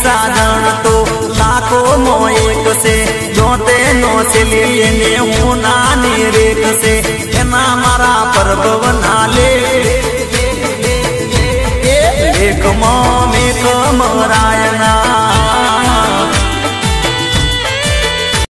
साजन तो लाखों में एक से जोते नो चलिए ने हूँ नानी रेख से एना मारा पर्व बना ले एक मेघ मरा